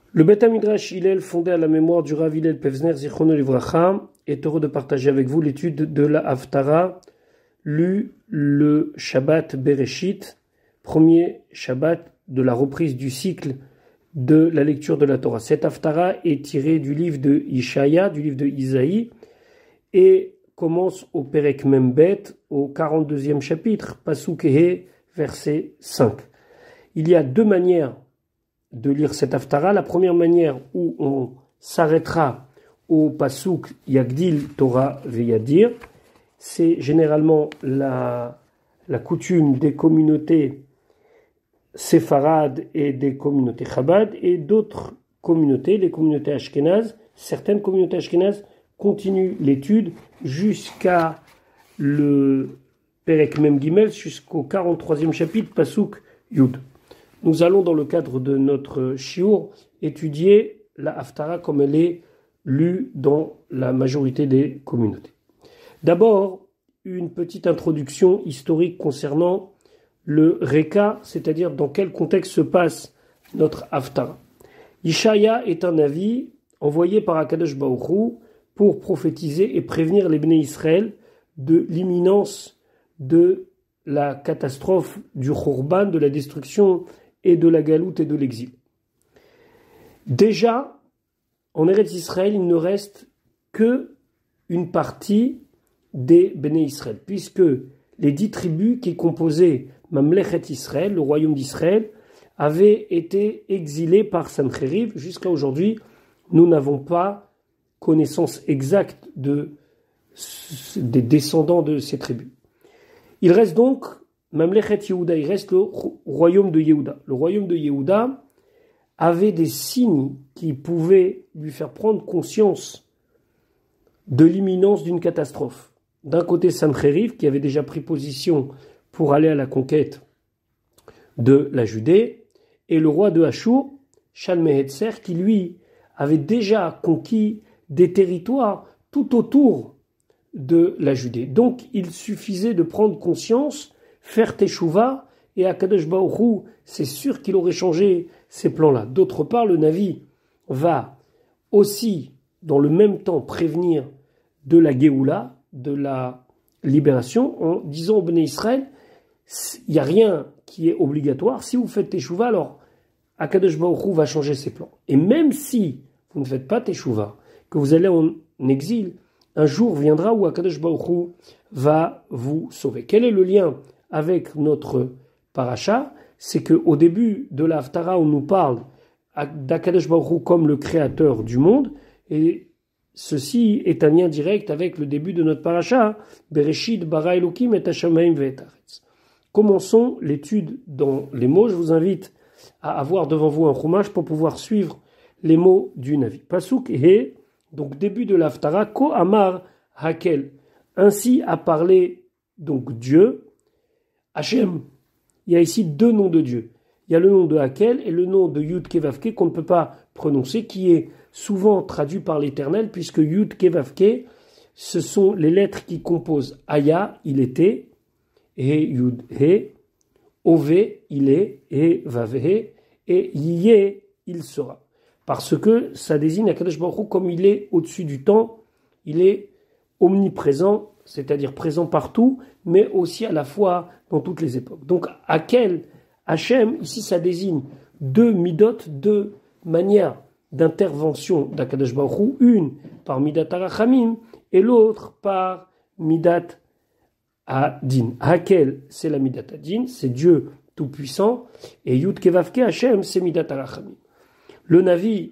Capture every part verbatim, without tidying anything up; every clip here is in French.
Le Beth Midrash Hillel, fondé à la mémoire du Rav Hillel Pevzner Zichrono Livracha, est heureux de partager avec vous l'étude de la Haftara, lue le Shabbat Bereshit, premier Shabbat de la reprise du cycle de la lecture de la Torah. Cette Haftara est tirée du livre de Ishaya, du livre de Isaïe, et commence au Perek Membet, au quarante-deuxième chapitre, Pasuk He, verset cinq. Il y a deux manières de lire cette Haftara. La première manière où on s'arrêtera au Pasuk Yagdil Torah Veyadir, c'est généralement la, la coutume des communautés séfarades et des communautés Chabad et d'autres communautés, les communautés ashkénazes. Certaines communautés ashkénazes continuent l'étude jusqu'à le Perek Mem Gimel, jusqu'au quarante-troisième chapitre, Pasuk Yud. Nous allons, dans le cadre de notre shiur, étudier la Haftara comme elle est lue dans la majorité des communautés. D'abord, une petite introduction historique concernant le Reka, c'est-à-dire dans quel contexte se passe notre Haftara. Ishaya est un avis envoyé par Akadosh Baruch Hu pour prophétiser et prévenir les Bnei Israël de l'imminence de la catastrophe du Khorban, de la destruction et de la galoute et de l'exil. Déjà, en Eretz Israël, il ne reste que une partie des Bnei Israël, puisque les dix tribus qui composaient Mamlechet Israël, le royaume d'Israël, avaient été exilées par Sancheriv. Jusqu'à aujourd'hui, nous n'avons pas connaissance exacte de, des descendants de ces tribus. Il reste donc Mamlechet Yehuda, il reste le royaume de Yehuda. Le royaume de Yehuda avait des signes qui pouvaient lui faire prendre conscience de l'imminence d'une catastrophe. D'un côté, Sancheriv, qui avait déjà pris position pour aller à la conquête de la Judée, et le roi de Achour, Shalmehetzer, qui lui avait déjà conquis des territoires tout autour de la Judée. Donc, il suffisait de prendre conscience, faire Teshuvah, et Akadosh Baruch Hu, c'est sûr qu'il aurait changé ces plans-là. D'autre part, le Navi va aussi, dans le même temps, prévenir de la Géoula, de la libération, en disant au Bnei Israël, il n'y a rien qui est obligatoire. Si vous faites Teshuvah, alors Akadosh Baruch Hu va changer ses plans. Et même si vous ne faites pas Teshuvah, que vous allez en exil, un jour viendra où Akadosh Baruch Hu va vous sauver. Quel est le lien avec notre paracha? C'est qu'au début de la Haftara, on nous parle d'Akadosh Baruch Hu comme le créateur du monde, et ceci est un lien direct avec le début de notre paracha, Bereshit bara Elokim et hashamayim ve'et haaretz. Commençons l'étude dans les mots. Je vous invite à avoir devant vous un chumash pour pouvoir suivre les mots du Navi. Pasuk He, donc début de l'Haftara, Ko Amar Hakel. Ainsi a parlé donc Dieu, Hachem. Il y a ici deux noms de Dieu. Il y a le nom de Hakel et le nom de Yud Kevavke qu'on ne peut pas prononcer, qui est souvent traduit par l'Éternel, puisque Yud Kevavke, ce sont les lettres qui composent Aya, il était, et Yud He, Ove, il est, et Vav He, et Yé, il sera. Parce que ça désigne Akadosh Baruch Hu comme il est au-dessus du temps, il est omniprésent, c'est-à-dire présent partout, mais aussi à la fois dans toutes les époques. Donc, Hakel, Hachem, ici ça désigne deux midot, deux manières d'intervention d'Akadosh Baruch Hu, une par Midat HaRachamim et l'autre par Midat Hadin. Hakel, c'est la Midat Hadin, c'est Dieu tout-puissant, et Yud Kevavke Hachem, c'est Midat HaRachamim. Le Navi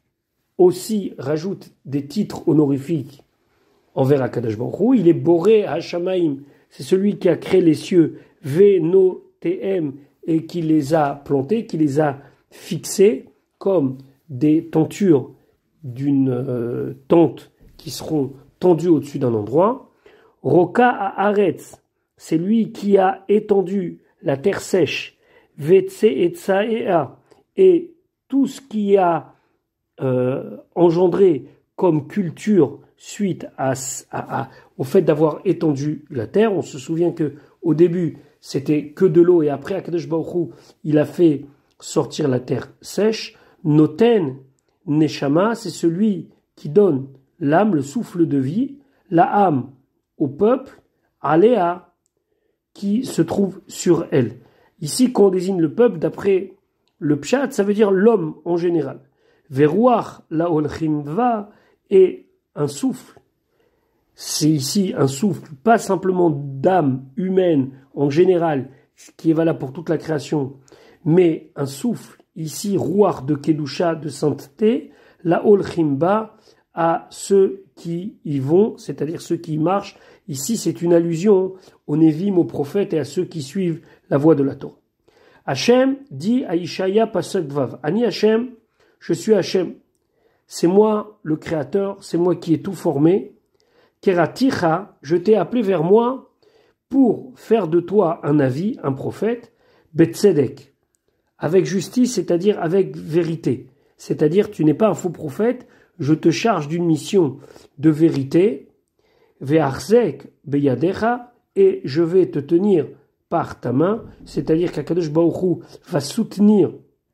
aussi rajoute des titres honorifiques envers Akadosh Baruch Hu. Il est Boré Hashamaim, c'est celui qui a créé les cieux, Veno T M, et qui les a plantés, qui les a fixés comme des tentures d'une euh, tente qui seront tendues au-dessus d'un endroit. Roka Haaretz, c'est lui qui a étendu la terre sèche, Vetse et Tsaea, et tout ce qui a euh, engendré comme culture suite à, à, à, au fait d'avoir étendu la terre. On se souvient que au début c'était que de l'eau, et après Akadosh Baruch Hu, il a fait sortir la terre sèche. Noten Neshama, c'est celui qui donne l'âme, le souffle de vie, la âme au peuple, Aléa, qui se trouve sur elle. Ici, quand on désigne le peuple, d'après le pshat, ça veut dire l'homme en général. Veruach la olchim va, et un souffle. C'est ici un souffle, pas simplement d'âme humaine en général, qui est valable pour toute la création, mais un souffle, ici, ruach de kedusha, de sainteté, la olchim va, à ceux qui y vont, c'est-à-dire ceux qui y marchent. Ici, c'est une allusion aux Névim, aux prophètes et à ceux qui suivent la voie de la Torah. Hachem dit à Ishaïa Pasuk Vav, Ani Hachem, je suis Hachem. C'est moi le créateur, c'est moi qui ai tout formé. Keraticha, je t'ai appelé vers moi pour faire de toi un avis, un prophète, Betzedek, avec justice, c'est-à-dire avec vérité. C'est-à-dire, tu n'es pas un faux prophète, je te charge d'une mission de vérité, Ve'arzek beyadecha, et je vais te tenir par ta main, c'est-à-dire qu'Akadosh Baruch Hu va soutenir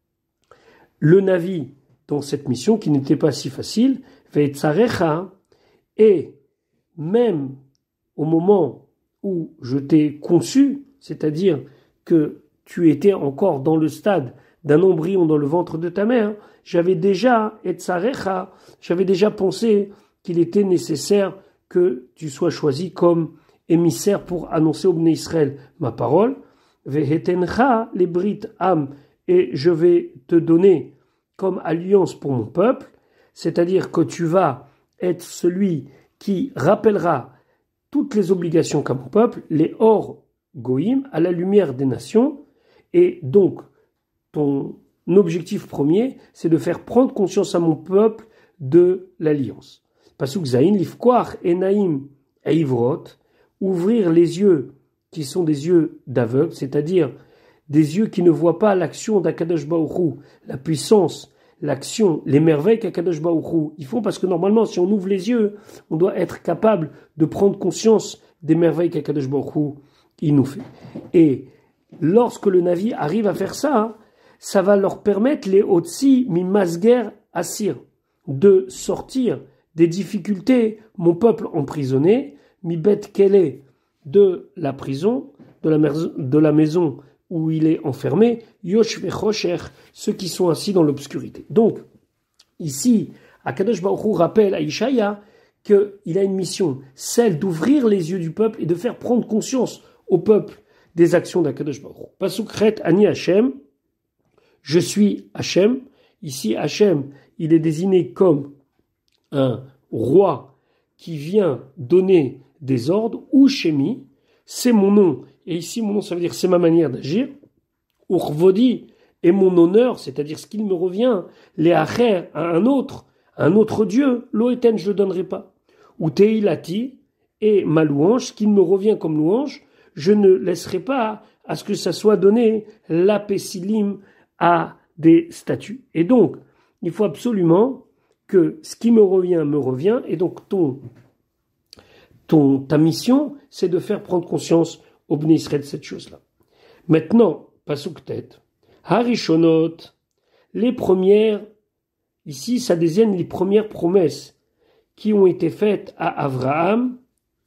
le Navi dans cette mission qui n'était pas si facile, Ve'etzarecha, et même au moment où je t'ai conçu, c'est-à-dire que tu étais encore dans le stade d'un embryon dans le ventre de ta mère, j'avais déjà, etzarecha, j'avais déjà pensé qu'il était nécessaire que tu sois choisi comme émissaire pour annoncer au Bnei Israël ma parole. Vehetencha les brit am, et je vais te donner comme alliance pour mon peuple, c'est-à-dire que tu vas être celui qui rappellera toutes les obligations qu'a mon peuple, les hors goïm, à la lumière des nations, et donc ton objectif premier, c'est de faire prendre conscience à mon peuple de l'alliance. Pasuk Zayin, lifkoach enaim eivrot, ouvrir les yeux qui sont des yeux d'aveugle, c'est-à-dire des yeux qui ne voient pas l'action d'Akadosh Baruch Hu, la puissance, l'action, les merveilles qu'Akadosh Baruch Hu ils font, parce que normalement, si on ouvre les yeux, on doit être capable de prendre conscience des merveilles qu'Akadosh Baruch Hu il nous fait. Et lorsque le Navi arrive à faire ça, ça va leur permettre, les Otsi mi masger assir, de sortir des difficultés, mon peuple emprisonné, mi bet kele, de la prison, de la, de la maison où il est enfermé, yosh vechosher, ceux qui sont assis dans l'obscurité. Donc, ici, Akadosh Baruch Hu rappelle à Ishaïa qu'il a une mission, celle d'ouvrir les yeux du peuple et de faire prendre conscience au peuple des actions d'Akadosh Baruch Hu. Pasukret Ani Hashem, je suis Hashem. Ici, Hashem, il est désigné comme un roi qui vient donner des ordres, ou Shemi, c'est mon nom. Et ici, mon nom, ça veut dire c'est ma manière d'agir. Urvodi est mon honneur, c'est-à-dire ce qu'il me revient. Les acher à un autre, un autre Dieu, l'oeten, je ne le donnerai pas. Ou teilati est ma louange, ce qui me revient comme louange, je ne laisserai pas à ce que ça soit donné la pessilim à des statues. Et donc, il faut absolument que ce qui me revient me revient, et donc ton, ton, ta mission, c'est de faire prendre conscience au Bnei Israël de cette chose-là. Maintenant, pasuk tête, Harishonot, les premières, ici ça désigne les premières promesses qui ont été faites à Avraham,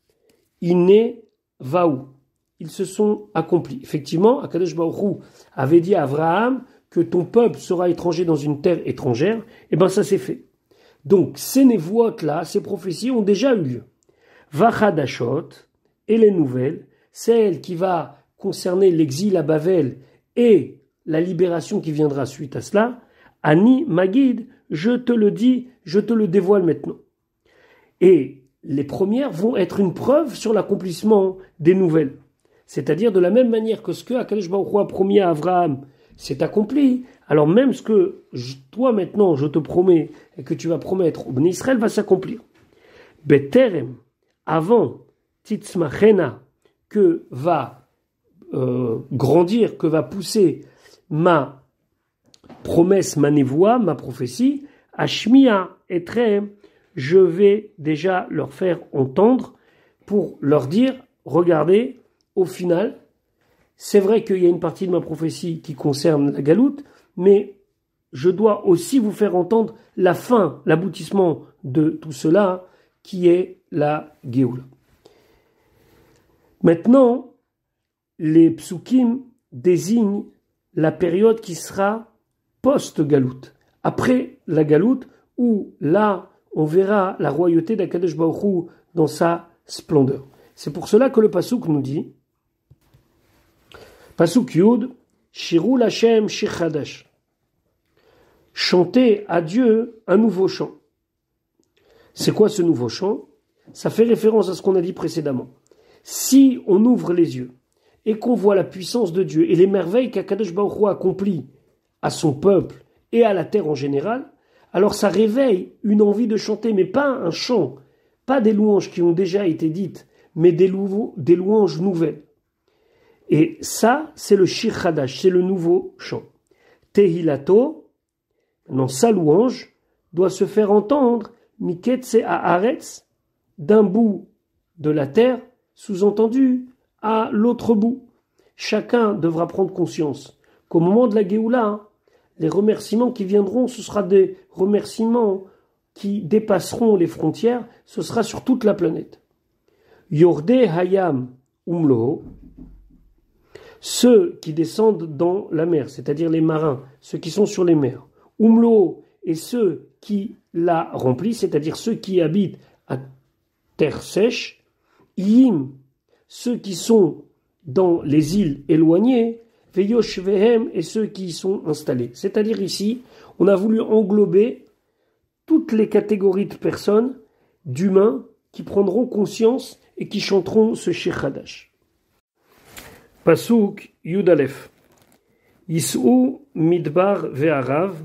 Iné Vaou. Ils se sont accomplis. Effectivement, Akadosh Baruch Hu avait dit à Avraham que ton peuple sera étranger dans une terre étrangère, et bien ça s'est fait. Donc, ces névoites-là, ces prophéties ont déjà eu lieu. Vachadashot, et les nouvelles, celle qui va concerner l'exil à Bavel et la libération qui viendra suite à cela, Ani Magid, je te le dis, je te le dévoile maintenant. Et les premières vont être une preuve sur l'accomplissement des nouvelles. C'est-à-dire de la même manière que ce que Akadosh Baruch Hu a promis à Avraham s'est accompli, alors même ce que je, toi maintenant je te promets et que tu vas promettre au Bnei Israël va s'accomplir. Beterem, avant Titzmachena, que va euh, grandir, que va pousser ma promesse, ma névoie, ma prophétie, Ashmia etrem, je vais déjà leur faire entendre pour leur dire, regardez, au final, c'est vrai qu'il y a une partie de ma prophétie qui concerne la galoute, mais je dois aussi vous faire entendre la fin, l'aboutissement de tout cela, qui est la Géoula. Maintenant, les psukim désignent la période qui sera post-galout, après la galout, où là, on verra la royauté d'Akadosh Baruch Hu dans sa splendeur. C'est pour cela que le pasuk nous dit, pasuk Yud, Shirou Lashem Shir Chadash. Chantez à Dieu un nouveau chant. C'est quoi ce nouveau chant? Ça fait référence à ce qu'on a dit précédemment. Si on ouvre les yeux et qu'on voit la puissance de Dieu et les merveilles qu'Akadosh Baruch Hu accomplit à son peuple et à la terre en général, alors ça réveille une envie de chanter, mais pas un chant, pas des louanges qui ont déjà été dites, mais des, louvo- des louanges nouvelles. Et ça, c'est le Shir Chadash, c'est le nouveau chant. Tehilato, non, sa louange doit se faire entendre, Miketse Haaretz, d'un bout de la terre, sous-entendu, à l'autre bout. Chacun devra prendre conscience qu'au moment de la Géoula, les remerciements qui viendront, ce sera des remerciements qui dépasseront les frontières, ce sera sur toute la planète. Yorde Hayam Umlo, ceux qui descendent dans la mer, c'est-à-dire les marins, ceux qui sont sur les mers. Umlo, et ceux qui la remplissent, c'est-à-dire ceux qui habitent à terre sèche. Yim, ceux qui sont dans les îles éloignées. Veyoshvehem, et ceux qui y sont installés. C'est-à-dire ici, on a voulu englober toutes les catégories de personnes, d'humains, qui prendront conscience et qui chanteront ce Shir Chadash. Pasuk Yud Aleph. Yis'u midbar ve'arav,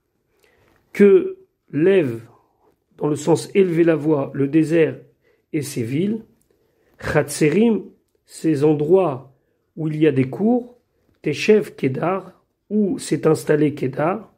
que lève, dans le sens élever la voix, le désert et ses villes. Chatserim, ces endroits où il y a des cours. Teshev Kedar, où s'est installé Kedar.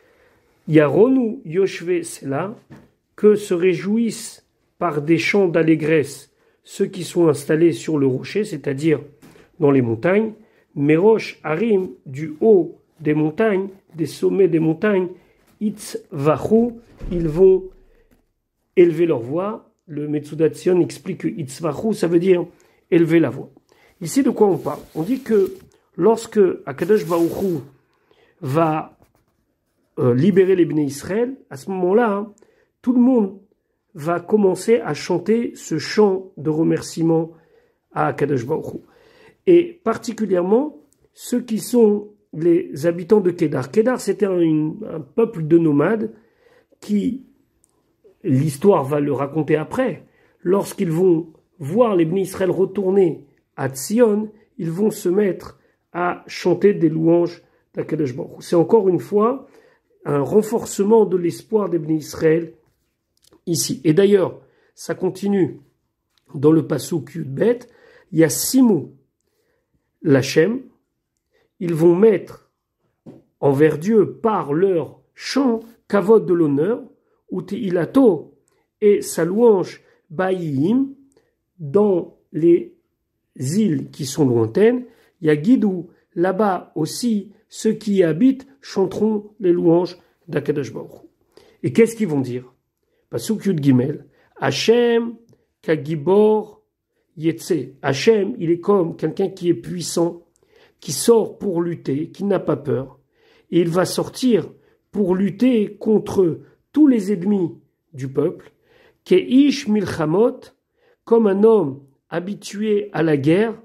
Yaronu Yoshve Sela, que se réjouissent par des chants d'allégresse ceux qui sont installés sur le rocher, c'est-à-dire dans les montagnes. Merosh Harim, du haut des montagnes, des sommets des montagnes. Itzvachu, ils vont élever leur voix. Le Metzudat Tzion explique que Itzvachu, ça veut dire élever la voix. Ici, de quoi on parle? On dit que lorsque Akadosh Baruch Hu va euh, libérer les Bnei Israël, à ce moment-là, hein, tout le monde va commencer à chanter ce chant de remerciement à Akadosh Baruch Hu. Et particulièrement, ceux qui sont les habitants de Kedar. Kedar, c'était un, une, un peuple de nomades qui, l'histoire va le raconter après, lorsqu'ils vont voir les Bnei Israël retourner à Tzion, ils vont se mettre à chanter des louanges d'Akadosh Baruch Hu. C'est encore une fois un renforcement de l'espoir des Bnei Israël ici. Et d'ailleurs, ça continue dans le pasuk Yud Bet, il y a Simu Lachem, ils vont mettre envers Dieu par leur chant kavod de l'honneur, utilato et sa louange baïim dans les îles qui sont lointaines. Il y a Guidou, là-bas aussi, ceux qui y habitent chanteront les louanges d'Akadosh Baruch Hu. Et qu'est-ce qu'ils vont dire? Pasuk Yud Gimel, Hachem kagibor yetse. Hachem, il est comme quelqu'un qui est puissant, qui sort pour lutter, qui n'a pas peur. Et il va sortir pour lutter contre tous les ennemis du peuple. Keish milchamot, comme un homme habitué à la guerre.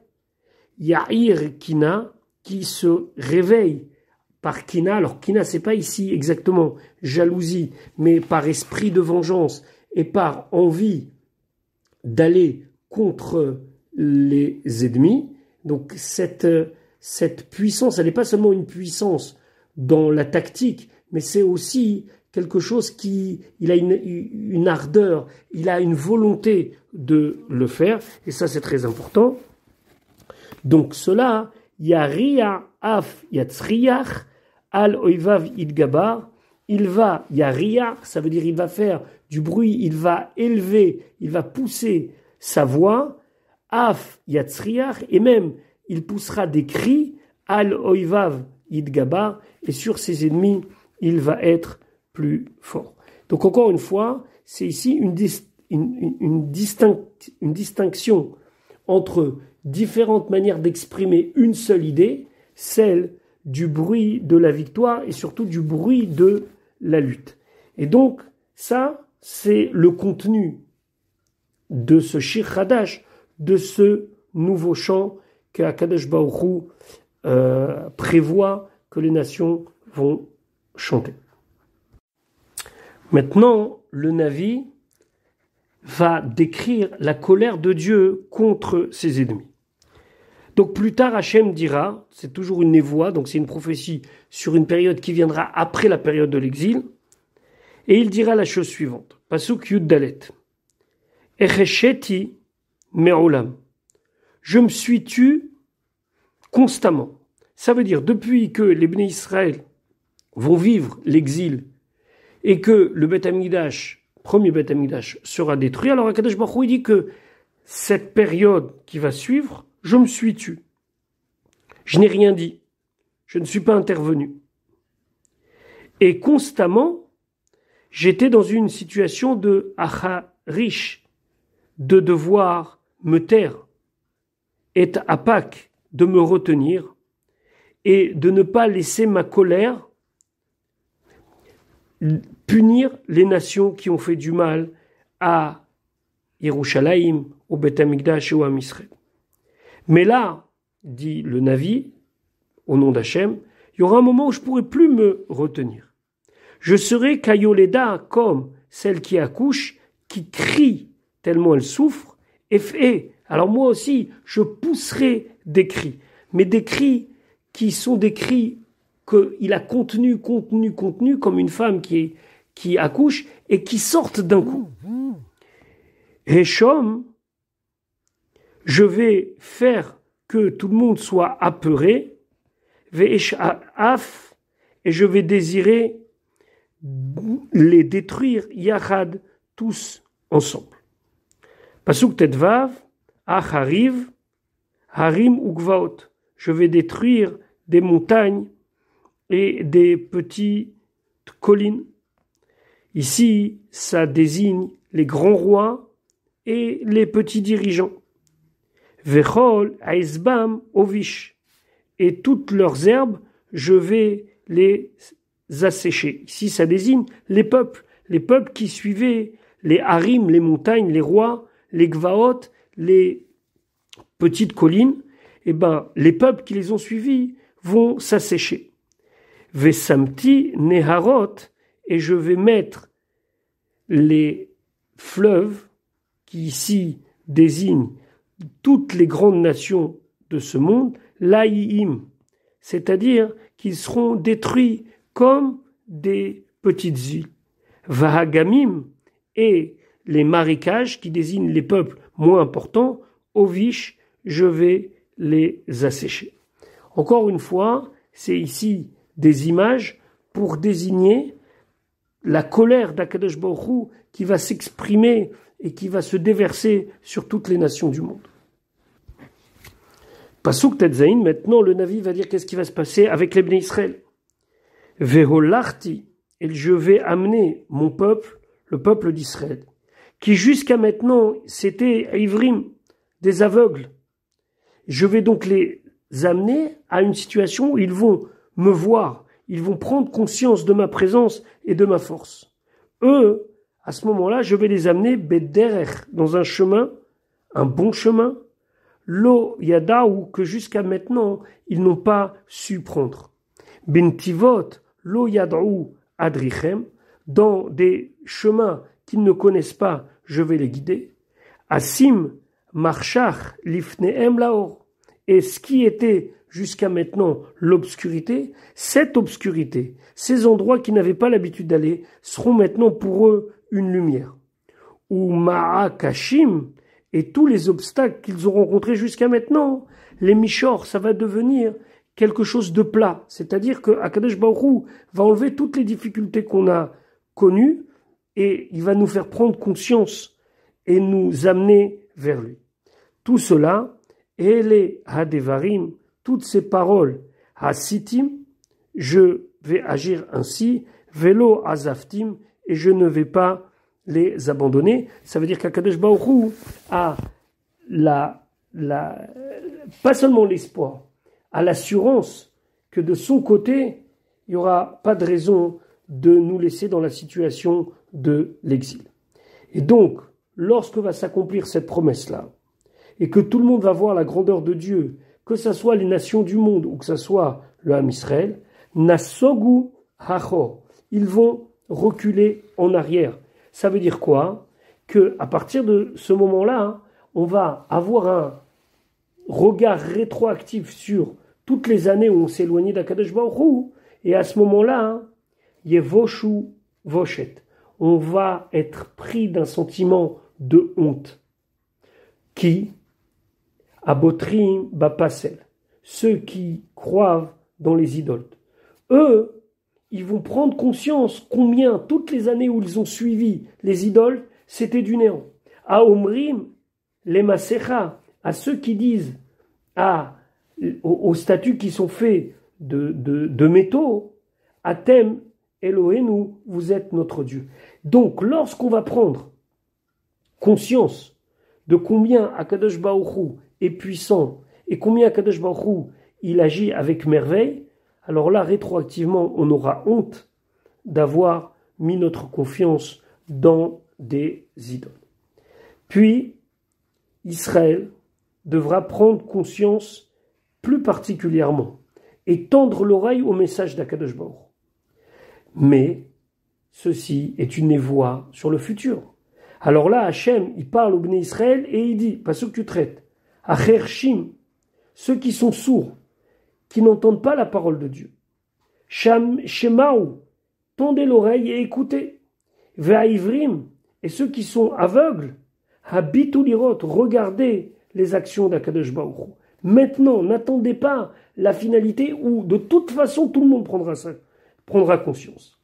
Ya'ir Kina, qui se réveille par Kina. Alors Kina, c'est pas ici exactement jalousie, mais par esprit de vengeance et par envie d'aller contre les ennemis. Donc cette, cette puissance, elle n'est pas seulement une puissance dans la tactique, mais c'est aussi quelque chose qui, il a une, une ardeur, il a une volonté de le faire, et ça c'est très important. Donc cela, Yaria af yatzriach al oivav idgabar, il va, Yaria, ça veut dire il va faire du bruit, il va élever, il va pousser sa voix, af yatzriach, et même il poussera des cris, al oivav idgabar, et sur ses ennemis il va être plus fort. Donc encore une fois, c'est ici une, une, une, une, distinct, une distinction entre différentes manières d'exprimer une seule idée, celle du bruit de la victoire et surtout du bruit de la lutte. Et donc, ça, c'est le contenu de ce Shir Hadash, de ce nouveau chant que Akadosh Baruch Hu euh, prévoit que les nations vont chanter. Maintenant, le Navi va décrire la colère de Dieu contre ses ennemis. Donc plus tard, Hachem dira, c'est toujours une névoie, donc c'est une prophétie sur une période qui viendra après la période de l'exil, et il dira la chose suivante. Pasuk Yud Dalet. Echesheti me'olam. Je me suis tu constamment. Ça veut dire, depuis que les Bnei Israël vont vivre l'exil et que le Beth Amikdash, premier Beth Amikdash, sera détruit, alors Akadosh Baruch Hu dit que cette période qui va suivre, je me suis tu. Je n'ai rien dit. Je ne suis pas intervenu. Et constamment, j'étais dans une situation de acharish, de devoir me taire, et apak, de me retenir, et de ne pas laisser ma colère punir les nations qui ont fait du mal à Yerushalayim, au Beth Amikdash et au Am Israël. Mais là, dit le Navi, au nom d'Hachem, il y aura un moment où je ne pourrai plus me retenir. Je serai Kayoleda comme celle qui accouche, qui crie tellement elle souffre, et fait. Alors moi aussi, je pousserai des cris, mais des cris qui sont des cris qu'il a contenu, contenu, contenu, comme une femme qui, qui accouche, et qui sortent d'un coup. Heshom, je vais faire que tout le monde soit apeuré, Ve'esh'af, et je vais désirer les détruire, Yachad, tous ensemble. Pasuk Tetvav, Achariv, Harim Ugvaot, je vais détruire des montagnes et des petites collines. Ici, ça désigne les grands rois et les petits dirigeants. Vechol aizbam ovish, et toutes leurs herbes, je vais les assécher. Ici, ça désigne les peuples, les peuples qui suivaient les harim, les montagnes, les rois, les gvaot, les petites collines. Eh ben, les peuples qui les ont suivis vont s'assécher. Vesamti neharot, et je vais mettre les fleuves qui ici désignent toutes les grandes nations de ce monde, laïim, c'est-à-dire qu'ils seront détruits comme des petites îles. Vahagamim, et les marécages qui désignent les peuples moins importants, ovish, je vais les assécher. Encore une fois, c'est ici des images pour désigner la colère d'Akadosh Baruch Hu qui va s'exprimer et qui va se déverser sur toutes les nations du monde. Pasuk Tetzain, maintenant le Navi va dire qu'est-ce qui va se passer avec les Bnei Israël. Veholarti, et je vais amener mon peuple, le peuple d'Israël, qui jusqu'à maintenant c'était Ivrim, des aveugles. Je vais donc les amener à une situation où ils vont me voir, ils vont prendre conscience de ma présence et de ma force. Eux, à ce moment-là, je vais les amener Bederech, dans un chemin, un bon chemin, Lo Yadaou, que jusqu'à maintenant, ils n'ont pas su prendre. Bentivot, Lo Yadaou Adrichem, dans des chemins qu'ils ne connaissent pas, je vais les guider. Asim, Marchach, Lifneem Laor. Et ce qui était jusqu'à maintenant l'obscurité, cette obscurité, ces endroits qui n'avaient pas l'habitude d'aller, seront maintenant pour eux une lumière. Ou Ma'akashim, et tous les obstacles qu'ils ont rencontrés jusqu'à maintenant, les Mishor, ça va devenir quelque chose de plat. C'est-à-dire que Akadosh Baruch Hu va enlever toutes les difficultés qu'on a connues et il va nous faire prendre conscience et nous amener vers lui. Tout cela, Ele Hadevarim, toutes ces paroles, Hasitim, je vais agir ainsi, velo azaftim, et je ne vais pas les abandonner. Ça veut dire qu'Akadosh Baruch Hu a la, la, pas seulement l'espoir, a l'assurance que de son côté, il n'y aura pas de raison de nous laisser dans la situation de l'exil. Et donc, lorsque va s'accomplir cette promesse-là, et que tout le monde va voir la grandeur de Dieu, que ce soit les nations du monde ou que ce soit le Ham Israël, nasogu hachor, ils vont reculer en arrière. Ça veut dire quoi? Que à partir de ce moment-là, on va avoir un regard rétroactif sur toutes les années où on s'est éloigné d'Akadosh Baruch Hu, et à ce moment-là, yevoshu voshet, on va être pris d'un sentiment de honte. Qui? Abotrim bapasel, ceux qui croient dans les idoles. Eux, ils vont prendre conscience combien toutes les années où ils ont suivi les idoles, c'était du néant. À Omrim, les Masecha, à ceux qui disent à, aux, aux statues qui sont faits de, de, de métaux, Atem Elohenu, vous êtes notre Dieu. Donc, lorsqu'on va prendre conscience de combien Akadosh Baruch Hu est puissant et combien Akadosh Baruch Hu il agit avec merveille, alors là, rétroactivement, on aura honte d'avoir mis notre confiance dans des idoles. Puis, Israël devra prendre conscience plus particulièrement et tendre l'oreille au message d'Akadosh Baruch Hu. Mais ceci est une névoie sur le futur. Alors là, Hachem, il parle au Bnei Israël et il dit, pas ceux que tu traites, Achershim, ceux qui sont sourds, qui n'entendent pas la parole de Dieu. Sham, Shemaou, tendez l'oreille et écoutez. Ve'aivrim, et ceux qui sont aveugles, Habitu lirot, regardez les actions d'Akadosh Baruch Hu. Maintenant, n'attendez pas la finalité où, de toute façon, tout le monde prendra, ça, prendra conscience.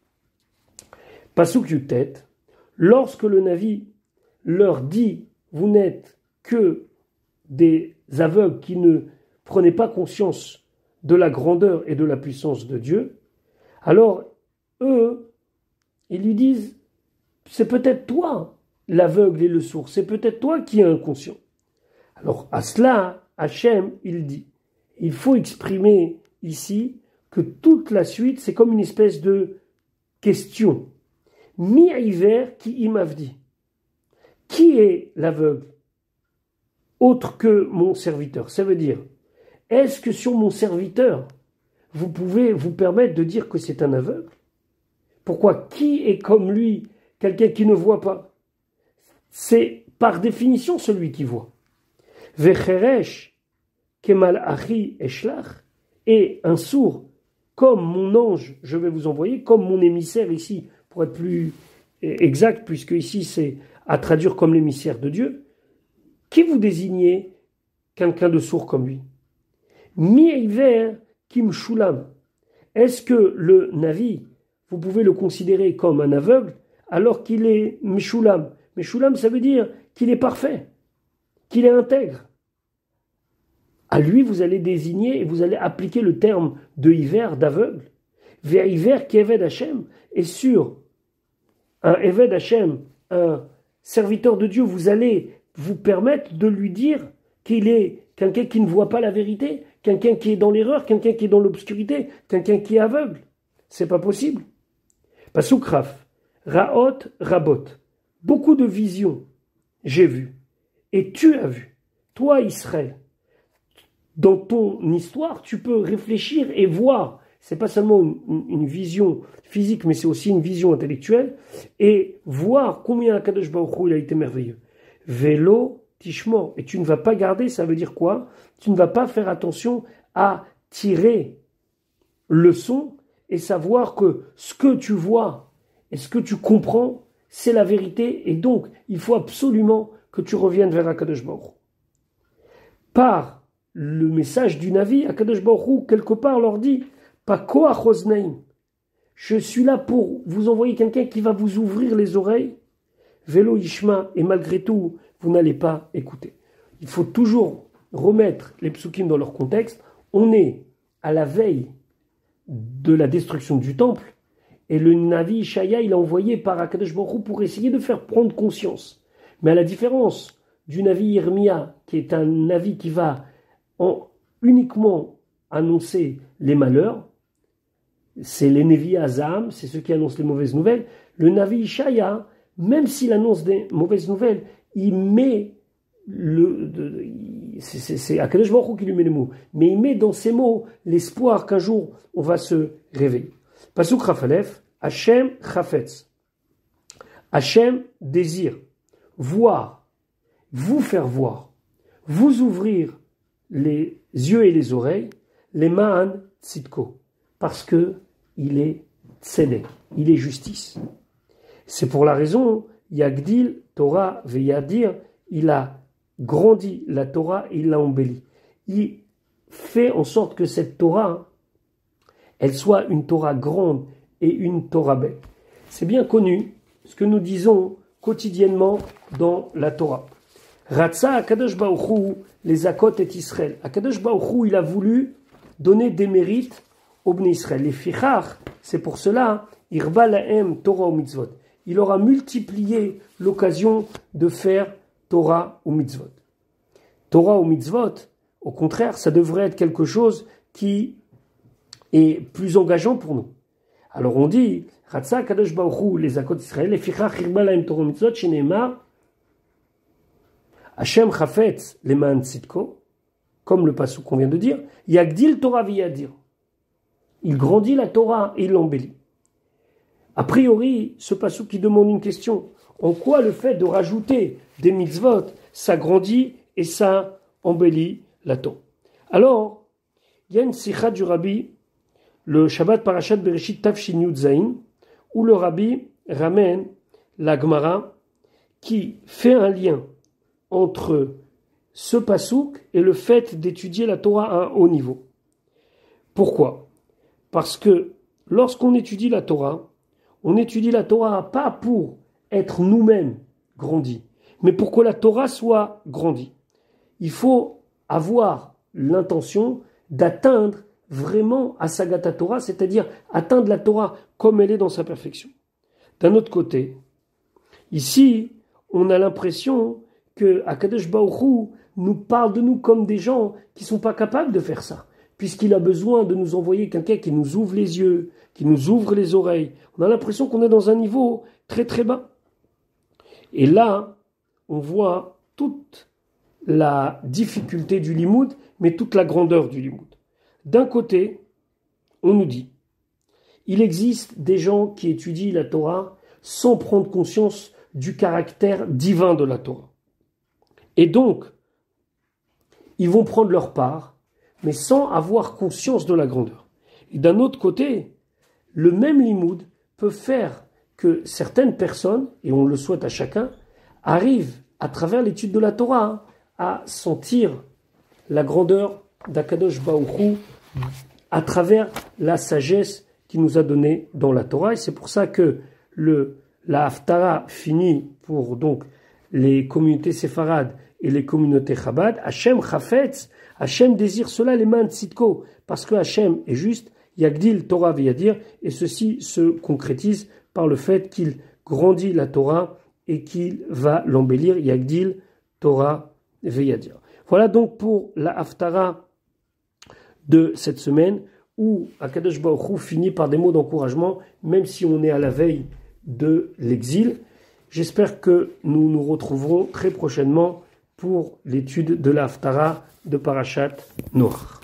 Pasuk Yutet, lorsque le Navi leur dit, vous n'êtes que des aveugles qui ne prenaient pas conscience de la grandeur et de la puissance de Dieu, alors eux, ils lui disent, c'est peut-être toi l'aveugle et le sourd, c'est peut-être toi qui es inconscient. Alors à cela, Hachem, il dit, il faut exprimer ici que toute la suite, c'est comme une espèce de question. Mi-hiver qui imavdi. Qui est l'aveugle? Autre que mon serviteur. Ça veut dire, est-ce que sur mon serviteur, vous pouvez vous permettre de dire que c'est un aveugle? Pourquoi? Qui est comme lui, quelqu'un qui ne voit pas? C'est par définition celui qui voit. Vecheresh kemal achi eshlach, et un sourd, comme mon ange, je vais vous envoyer, comme mon émissaire ici, pour être plus exact, puisque ici c'est à traduire comme l'émissaire de Dieu. Qui vous désignez quelqu'un de sourd comme lui? Mi-hiver kim shulam. Est-ce que le Navi, vous pouvez le considérer comme un aveugle, alors qu'il est mishulam? Mishulam, ça veut dire qu'il est parfait, qu'il est intègre. À lui, vous allez désigner et vous allez appliquer le terme de hiver, d'aveugle. Vers hiver qui Eved Hashem, et sur un Eved Hashem, un serviteur de Dieu, vous allez vous permettre de lui dire qu'il est quelqu'un qui ne voit pas la vérité, quelqu'un qui est dans l'erreur, quelqu'un qui est dans l'obscurité, quelqu'un qui est aveugle. C'est pas possible. Pasuk Raf, Raot, Rabot. Beaucoup de visions, j'ai vu. Et tu as vu. Toi, Israël, dans ton histoire, tu peux réfléchir et voir. C'est pas seulement une, une vision physique, mais c'est aussi une vision intellectuelle. Et voir combien Akadosh Baruch Hu il a été merveilleux. Vélo, tishmo. Et tu ne vas pas garder, ça veut dire quoi? Tu ne vas pas faire attention à tirer leçon et savoir que ce que tu vois et ce que tu comprends, c'est la vérité. Et donc, il faut absolument que tu reviennes vers Akadosh Baruch Hu. Par le message du Navi, Akadosh Baruch Hu, quelque part, leur dit, pas koach oznaim. Je suis là pour vous envoyer quelqu'un qui va vous ouvrir les oreilles. Vélo Ishma, et malgré tout, vous n'allez pas écouter. Il faut toujours remettre les psukim dans leur contexte. On est à la veille de la destruction du temple. Et le Navi Ishaïa, il a envoyé par Akadosh Baruch Hu pour essayer de faire prendre conscience. Mais à la différence du Navi Irmia, qui est un Navi qui va en, uniquement annoncer les malheurs, c'est les Nevi Azam, c'est ceux qui annoncent les mauvaises nouvelles. Le Navi Ishaïa, même s'il annonce des mauvaises nouvelles, il met le, de, c'est, c'est, c'est Akadosh Baruch Hu qui lui met les mots, mais il met dans ces mots l'espoir qu'un jour on va se réveiller. Pasuk Rafalef, Hachem Chafetz. Hachem désire voir, vous faire voir, vous ouvrir les yeux et les oreilles, les Ma'an Tzidko, parce que il est tzedek, il est justice. C'est pour la raison, Yagdil Torah Veyadir, il a grandi la Torah et il l'a embellie. Il fait en sorte que cette Torah, elle soit une Torah grande et une Torah belle. C'est bien connu ce que nous disons quotidiennement dans la Torah. Ratsa Akadosh Baruch Hu les Akot et Israël. Akadosh Baruch Hu, il a voulu donner des mérites aux Bnei Israël. Les Fichach, c'est pour cela, Irba Lahem Torah ou Mitzvot. Il aura multiplié l'occasion de faire Torah ou Mitzvot. Torah ou Mitzvot, au contraire, ça devrait être quelque chose qui est plus engageant pour nous. Alors on dit, Ratsa Kadosh Baruch Hu les Akot Israël, les Fichach Irba Lahem Torah ou Mitzvot, Sheneemar, Hachem Chafetz les Ma'an Tzidko, comme le passage qu'on vient de dire, Yagdil Torah Viyadir. Il grandit la Torah et il l'embellit. A priori, ce passage qui demande une question. En quoi le fait de rajouter des mitzvot, ça grandit et ça embellit la Torah? Alors, il y a une sikha du Rabbi, le Shabbat Parashat Bereshit Tafshin Yud Zayin, où le Rabbi ramène la Gemara qui fait un lien entre ce pasouk et le fait d'étudier la Torah à un haut niveau. Pourquoi? Parce que lorsqu'on étudie la Torah, on étudie la Torah pas pour être nous-mêmes grandis, mais pour que la Torah soit grandie. Il faut avoir l'intention d'atteindre vraiment à Sagat Torah, c'est-à-dire atteindre la Torah comme elle est dans sa perfection. D'un autre côté, ici, on a l'impression que Akadosh Baruch Hu nous parle de nous comme des gens qui ne sont pas capables de faire ça, puisqu'il a besoin de nous envoyer quelqu'un qui nous ouvre les yeux, qui nous ouvre les oreilles. On a l'impression qu'on est dans un niveau très très bas. Et là, on voit toute la difficulté du limoud, mais toute la grandeur du limoud. D'un côté, on nous dit, il existe des gens qui étudient la Torah sans prendre conscience du caractère divin de la Torah. Et donc, ils vont prendre leur part, mais sans avoir conscience de la grandeur. Et d'un autre côté, le même limoud peut faire que certaines personnes, et on le souhaite à chacun, arrivent à travers l'étude de la Torah à sentir la grandeur d'Akadosh Baruch Hu à travers la sagesse qu'il nous a donnée dans la Torah. Et c'est pour ça que le, la Haftara finit pour donc les communautés séfarades et les communautés Chabad. Hachem Chafetz, Hachem désire cela, les Ma'an Tzidko, parce que Hachem est juste, Yagdil Torah Veyadir, et ceci se concrétise par le fait qu'il grandit la Torah et qu'il va l'embellir, Yagdil Torah Veyadir. Voilà donc pour la Haftara de cette semaine, où Akadosh Baruch Hu finit par des mots d'encouragement, même si on est à la veille de l'exil. J'espère que nous nous retrouverons très prochainement pour l'étude de la Haftara de Parashat Noach.